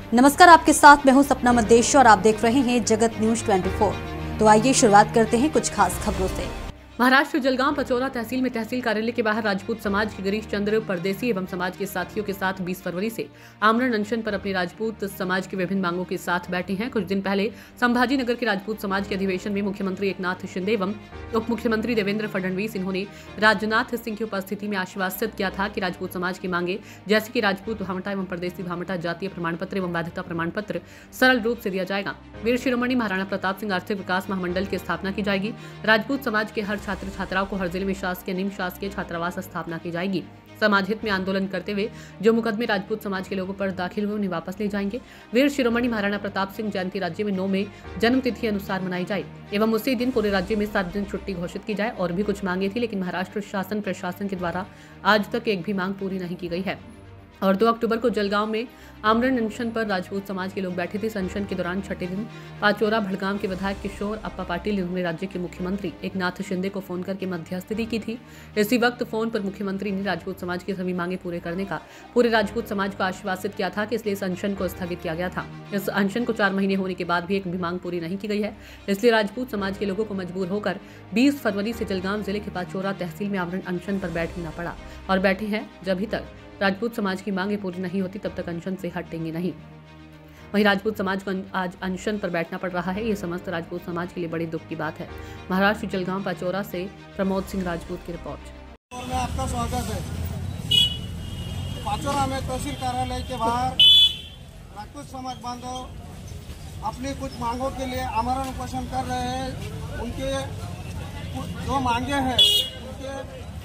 नमस्कार, आपके साथ मैं हूं सपना मदेश और आप देख रहे हैं जगत न्यूज 24। तो आइए शुरुआत करते हैं कुछ खास खबरों से। महाराष्ट्र जलगांव पचौरा तहसील में तहसील कार्यालय के बाहर राजपूत समाज के गिरीश चंद्र परदेसी एवं समाज के साथियों के साथ 20 फरवरी से आमरण अनशन पर अपने राजपूत समाज की विभिन्न मांगों के साथ बैठे हैं। कुछ दिन पहले संभाजी नगर के राजपूत समाज के अधिवेशन में मुख्यमंत्री एकनाथ शिंदे एवं उप मुख्यमंत्री देवेंद्र फडणवीस इन्होंने राजनाथ सिंह की उपस्थिति में आश्वासित किया था कि राजपूत समाज की मांगे जैसे कि राजपूत भामटा एवं परदेसी भामटा जातीय प्रमाण पत्र एवं वैधता प्रमाण पत्र सरल रूप से दिया जाएगा। वीर शिरोमणि महाराणा प्रताप सिंह आर्थिक विकास महामंडल की स्थापना की जाएगी। राजपूत समाज के हर छात्र छात्राओं को हर जिले में शासकीय निम शासकीय छात्रावास स्थापना की जाएगी। समाज हित में आंदोलन करते हुए जो मुकदमे राजपूत समाज के लोगों पर दाखिल हुए उन्हें वापस ले जाएंगे। वीर शिरोमणि महाराणा प्रताप सिंह जयंती राज्य में 9 मई जन्म तिथि अनुसार मनाई जाए एवं उसी दिन पूरे राज्य में सार्वजनिक छुट्टी घोषित की जाए। और भी कुछ मांगे थी, लेकिन महाराष्ट्र शासन प्रशासन के द्वारा आज तक एक भी मांग पूरी नहीं की गई है। और 2 अक्टूबर को जलगांव में आमरण अनशन पर राजपूत समाज के लोग बैठे थे। इस अनशन के दौरान छठे दिन पाचोरा भड़गाम के विधायक किशोर अप्पा पाटिल इन्होंने राज्य के मुख्यमंत्री एकनाथ शिंदे को फोन करके मध्यस्थता की थी। इसी वक्त फोन पर मुख्यमंत्री ने राजपूत समाज की सभी मांगे पूरे करने का पूरे राजपूत समाज को आश्वासित किया था कि इसलिए इस अनशन को स्थगित किया गया था। इस अनशन को 4 महीने होने के बाद भी एक भी मांग पूरी नहीं की गई है। इसलिए राजपूत समाज के लोगों को मजबूर होकर 20 फरवरी से जलगांव जिले के पाचोरा तहसील में आमरण अनशन पर बैठना पड़ा और बैठे हैं। जब तक राजपूत समाज की मांगे पूरी नहीं होती तब तक अनशन से हटेंगे नहीं। वहीं राजपूत समाज को आज अनशन पर बैठना पड़ रहा है। ये समस्त राजपूत समाज के लिए बड़ी दुख की बात है। महाराष्ट्र जलगांव पाचोरा से प्रमोद सिंह राजपूत की रिपोर्ट। और मैं आपका स्वागत है। पाचोरा में तहसील कार्यालय के बाहर राजपूत समाज बांधव अपनी कुछ मांगों के लिए आमरण उपोषण कर रहे हैं। उनके जो मांगे हैं उनके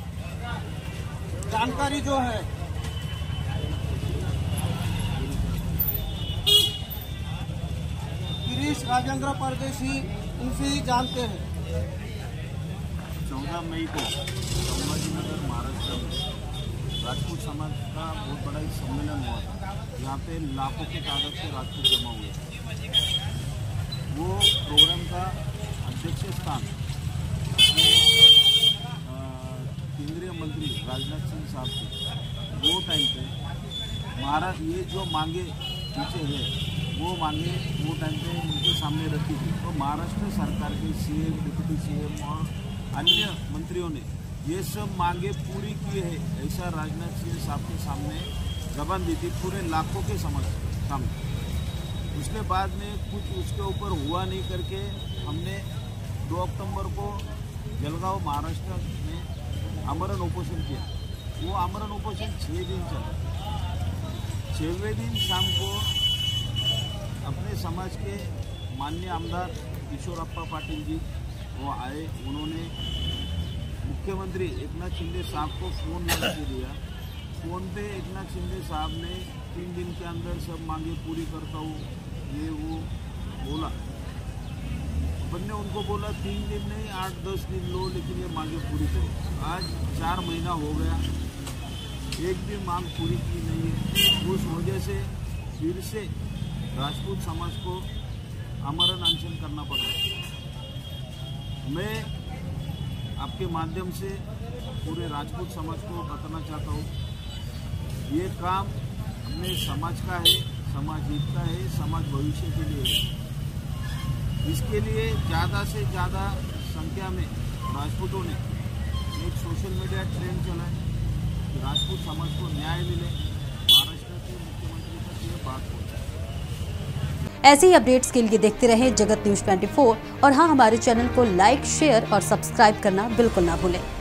जानकारी जो है गिरीश राजेंद्र परदेसी उनसे ही जानते हैं। 14 मई को संभाजी नगर महाराष्ट्र में राजपूत समाज का बहुत बड़ा सम्मेलन हुआ था। यहाँ पे लाखों की तादाद से राजपूत जमा हुए। वो प्रोग्राम का अध्यक्ष स्थान केंद्रीय मंत्री राजनाथ सिंह साहब थे। वो टाइम पे महाराष्ट्र ये जो मांगे पीछे है वो मांगे वो टाइम पे उनके सामने रखी थी। तो महाराष्ट्र सरकार के सीएम, डिप्टी सीएम और अन्य मंत्रियों ने ये सब मांगे पूरी की है ऐसा राजनाथ सिंह साहब के सामने जबान दी थी पूरे लाखों के सामने। उसके बाद में कुछ उसके ऊपर हुआ नहीं करके हमने 2 अक्टूबर को जलगांव महाराष्ट्र में आमरण उपोषण किया। वो आमरण उपोषण 6 दिन चला। 6वें दिन शाम को अपने समाज के माननीय आमदार किशोर अप्पा पाटिल जी वो आए। उन्होंने मुख्यमंत्री एकनाथ शिंदे साहब को फ़ोन लगा के दिया। फ़ोन पे एकनाथ शिंदे साहब ने 3 दिन के अंदर सब मांगे पूरी करता हूँ ये वो बोला। अपन ने उनको बोला 3 दिन नहीं 8-10 दिन लो, लेकिन ये मांगे पूरी करो। आज 4 महीना हो गया, एक भी मांग पूरी की नहीं है। उस वजह से फिर से राजपूत समाज को आमरण अनशन करना पड़ा। मैं आपके माध्यम से पूरे राजपूत समाज को बताना चाहता हूँ, ये काम अपने समाज का है, समाज हित का है, समाज भविष्य के लिए है। इसके लिए ज़्यादा से ज़्यादा संख्या में राजपूतों ने एक सोशल मीडिया ट्रेंड चलाए कि राजपूत समाज को न्याय मिले। महाराष्ट्र के मुख्यमंत्री तक ये बात पहुँचे। ऐसे ही अपडेट्स के लिए देखते रहें जगत न्यूज 24 और हाँ, हमारे चैनल को लाइक, शेयर और सब्सक्राइब करना बिल्कुल ना भूलें।